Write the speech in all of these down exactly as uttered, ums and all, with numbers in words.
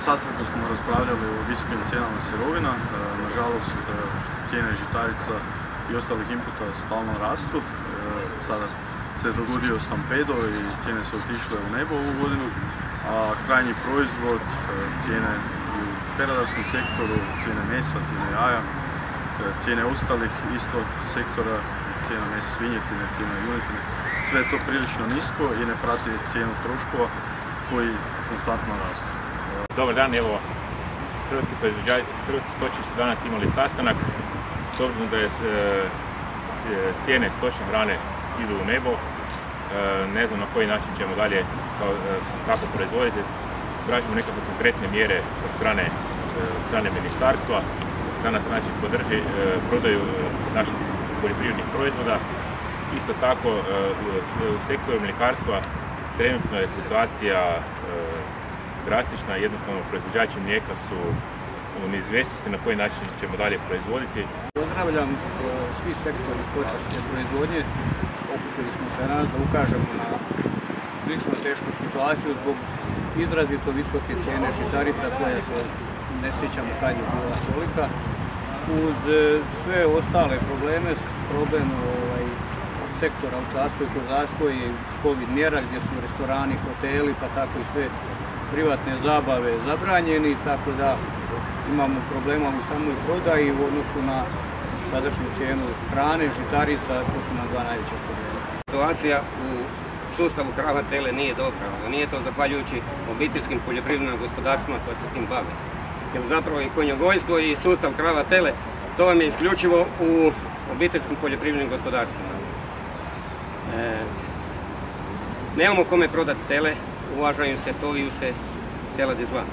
sastanku smo raspravljali o visokim cijenama sirovina. Nažalost, cijene žitarica i ostalih inputa stalno rastu. Sada se je dogodio stampedo i cijene su otišle u nebo ovu godinu, a krajnji proizvod, cijene u peradarskom sektoru, cijene mesa, cijene jaja, cijene ostalih isto sektora, cijena mesa svinjetine, cijena junetine, sve je to prilično nisko i ne prati cijenu troškova koji konstantno rastu. Dobar dan, evo, hrvatski proizvođači, hrvatski stočari su danas imali sastanak, s obzirom da je cijene stočne hrane idu u nebo. Ne znam na koji način ćemo dalje kako proizvoditi. Tražimo nekakve konkretne mjere od strane, od strane ministarstva da nas znači podrži prodaju naših poljoprivrednih proizvoda. Isto tako u sektoru mljekarstva trenutno je situacija drastična, jednostavno proizvođači mlijeka su u neizvjesnosti na koji način ćemo dalje proizvoditi. Pozdravljam svi sektori stočarske proizvodnje. Okupili smo se danas da ukažemo na prilično tešku situaciju zbog izrazito visoke cijene žitarica koja se ne sjećamo kad je bila tolika. Uz sve ostale probleme, problem ovaj, sektora ovčarstvo i kozarstvo i covid mjera gdje su restorani, hoteli pa tako i sve privatne zabave zabranjeni, tako da imamo problema u samoj prodaji u odnosu na sadašnju cijenu hrane, žitarica, to su nam dva najveća problema. Situacija u sustavu krava tele nije dobra, nije to zahvaljujući obiteljskim poljoprivrednim gospodarstvima koje se tim bave. Jer zapravo i konjogojstvo i sustav krava tele, to vam je isključivo u obiteljskim poljoprivrednim gospodarstvima. E, nemamo kome prodati tele, uvažaju se, toviju se telad izvan.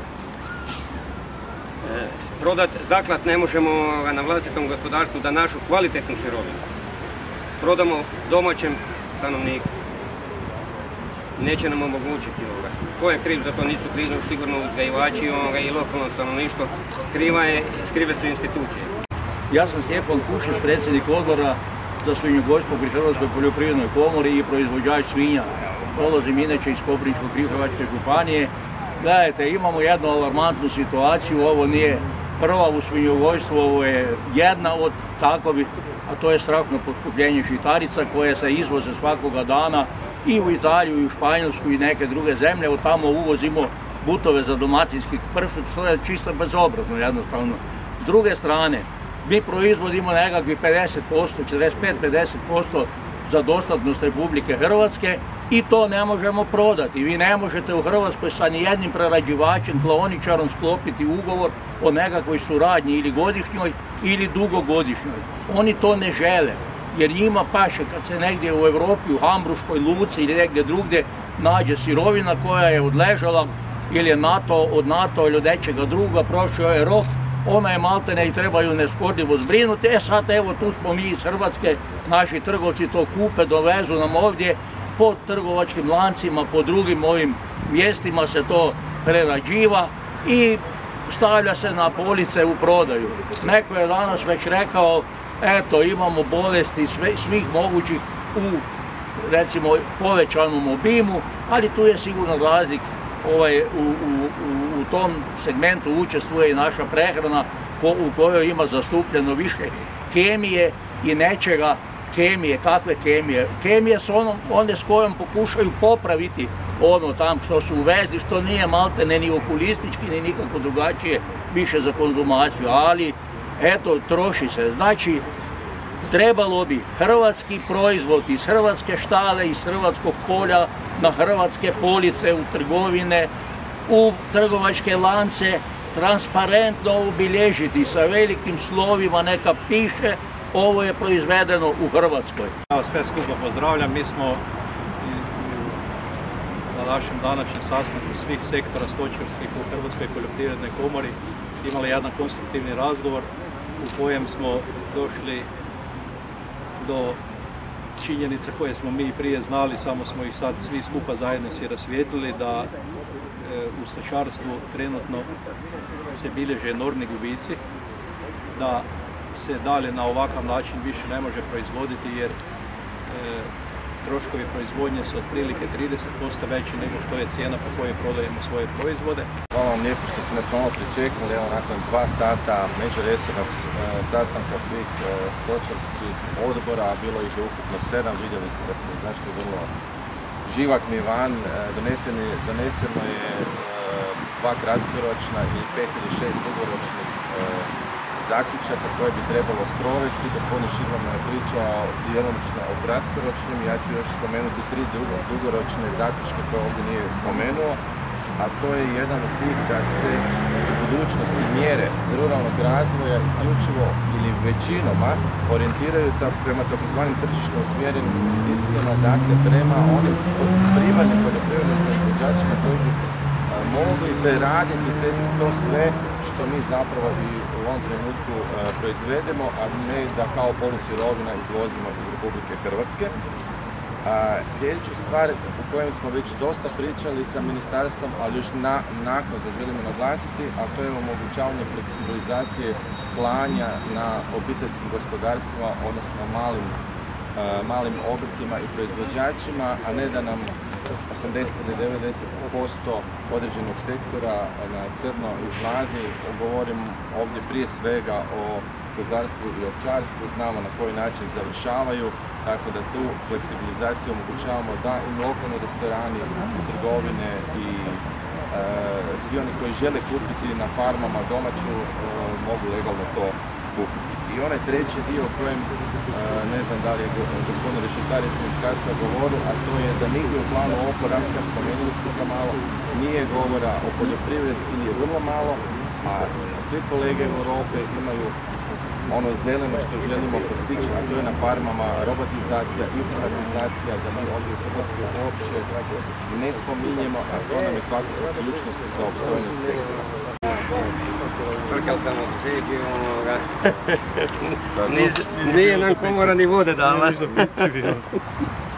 E, prodat zaklad ne možemo na vlastitom gospodarstvu da našu kvalitetnu sirovinu prodamo domaćem stanovniku. Neće nam omogućiti ovoga. Ko je kriv za to? Nisu krivi sigurno uzgajivači i lokalno stanovništvo. Kriva je, skrive su institucije. Ja sam Stjepan Kušić, predsjednik odbora za svinjogojstvo pri Hrvatskoj poljoprivrednoj komori i proizvođač svinja. Dolazim inače iz Koprivničko-Križevačke županije. Gledajte, imamo jednu alarmantnu situaciju, ovo nije prva u svinjogojstvu, ovo je jedna od takovih, a to je strašno poskupljenje žitarica koje se izvoze svakoga dana i u Italiju, i u Španjolsku i neke druge zemlje. Od tamo uvozimo butove za dalmatinski pršut, što je čisto bezobrazno jednostavno. S druge strane, mi proizvodimo nekakvih pedeset posto, četrdeset pet do pedeset posto za dostatnost Republike Hrvatske i to ne možemo prodati. Vi ne možete u Hrvatskoj sa nijednim prerađivačem, klaoničarom sklopiti ugovor o nekakvoj suradnji ili godišnjoj ili dugogodišnjoj. Oni to ne žele, jer njima paše kad se negdje u Europi, u Hambruškoj luci ili negdje drugdje nađe sirovina koja je odležala ili je NATO, od NATO ili od nečega druga, prošao je rok, ona je maltene i trebaju neskorljivo zbrinuti. E sad evo tu smo mi iz Hrvatske, naši trgovci to kupe, dovezu nam ovdje, po trgovačkim lancima, po drugim ovim mjestima se to prerađiva i stavlja se na police u prodaju. Neko je danas već rekao, eto imamo bolesti svih mogućih u recimo povećanom obimu, ali tu je sigurno razlik. Ovaj, u, u, u tom segmentu učestvuje i naša prehrana u kojoj ima zastupljeno više kemije i nečega kemije. Kakve kemije? Kemije su ono, one s kojom pokušaju popraviti ono tam što su u vezi, što nije maltene ni okulistički ni nikako drugačije više za konzumaciju, ali eto troši se. Znači trebalo bi hrvatski proizvod iz hrvatske štale, iz hrvatskog polja na hrvatske police, u trgovine, u trgovačke lance, transparentno obilježiti sa velikim slovima, neka piše ovo je proizvedeno u Hrvatskoj. Ja sve skupo pozdravljam, mi smo na našem današnjem sastanku svih sektora stočarskih u Hrvatskoj poljoprivrednoj komori imali jedan konstruktivni razgovor u kojem smo došli do činjenica koje smo mi prije znali, samo smo ih sad svi skupa zajedno si rasvijetlili, da u stočarstvu trenutno se bilježe enormni gubici, da se dalje na ovakav način više ne može proizvoditi jer troškovi proizvodnje su otprilike trideset posto veći nego što je cijena po kojoj prodajemo svoje proizvode. Hvala vam lijepo što ste nas malo pričekali. Evo, nakon dva sata međuresornog sastanka svih stočarskih odbora, a bilo ih je ukupno sedam, vidjeli ste da smo izašli vrlo živahni van. Doneseno je dva kratkoročna i pet ili šest dugoročnih zaključaka koje bi trebalo sprovesti. Gospodin Širvan je pričao djelomično o kratkoročnim, ja ću još spomenuti tri dugoročne zaključke koje ovdje nije spomenuo, a to je jedan od tih da se u budućnosti mjere za ruralnog razvoja isključivo ili većinoma orijentiraju prema takozvanim tržišno usmjerenim investicijama, dakle prema onim primarnim poljoprivrednim proizvođačima koji bi mogli preraditi to sve što mi zapravo i u ovom trenutku proizvedemo, a ne da kao polusirovina izvozimo iz Republike Hrvatske. Sljedeću stvar u kojem smo već dosta pričali sa ministarstvom, ali još naknadno želimo naglasiti, a to je omogućavanje fleksibilizacije klanja na obiteljskim gospodarstvima, odnosno malim, malim obrtima i proizvođačima, a ne da nam osamdeset ili devedeset posto određenog sektora na crno izlazi. Govorim ovdje prije svega o kozarstvu i ovčarstvu, znamo na koji način završavaju, tako da tu fleksibilizaciju omogućavamo da i lokalni restorani, trgovine i e, svi oni koji žele kupiti na farmama domaću e, mogu legalno to kupiti. I onaj treći dio o kojem, e, ne znam da li je gospodin Rešetar iz ministarstva govorio, a to je da nigdje u planu oporavka, spomenuli ste ga malo, nije govora o poljoprivredi ili je vrlo malo, a svi kolege u Europe imaju ono zeleno što želimo postići, a to je na farmama robotizacija, informatizacija, da mi ovdje u Hrvatskoj uopće ne spominjemo, a to nam je svakako ključnost za opstojnost sektora. Frkal sam od žegi, onoga. Nije nam komora ni vode dala.